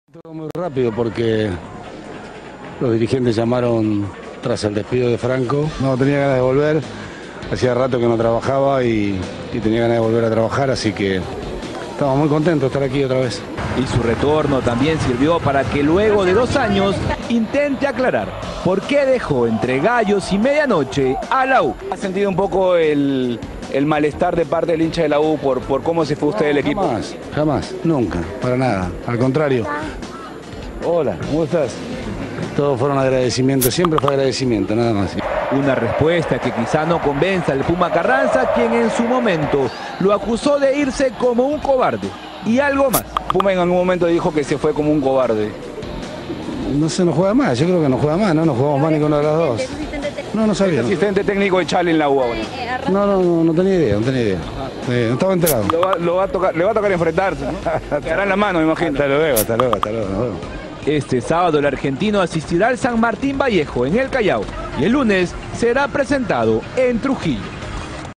Todo muy rápido porque los dirigentes llamaron tras el despido de Franco. No, tenía ganas de volver, hacía rato que no trabajaba y tenía ganas de volver a trabajar, así que estamos muy contentos de estar aquí otra vez. Y su retorno también sirvió para que luego de 2 años intente aclarar por qué dejó entre gallos y medianoche a la U. ¿Ha sentido un poco el malestar de parte del hincha de la U por cómo se fue usted del equipo? Jamás, nunca, para nada, al contrario. Hola, ¿cómo estás? Todos fueron agradecimientos, siempre fue agradecimiento, nada más. Una respuesta que quizá no convenza al Puma Carranza, quien en su momento lo acusó de irse como un cobarde. Y algo más. Puma en algún momento dijo que se fue como un cobarde. No se nos juega más, yo creo que no juega más, no nos jugamos más ni con una de las dos. No sabía. Asistente técnico de Chale en la U ahora. No tenía idea, no estaba enterado. Le va a tocar enfrentarse, ¿no? Quedará en la mano, me imagino. Hasta luego, nos vemos. Este sábado el argentino asistirá al San Martín Vallejo en el Callao y el lunes será presentado en Trujillo.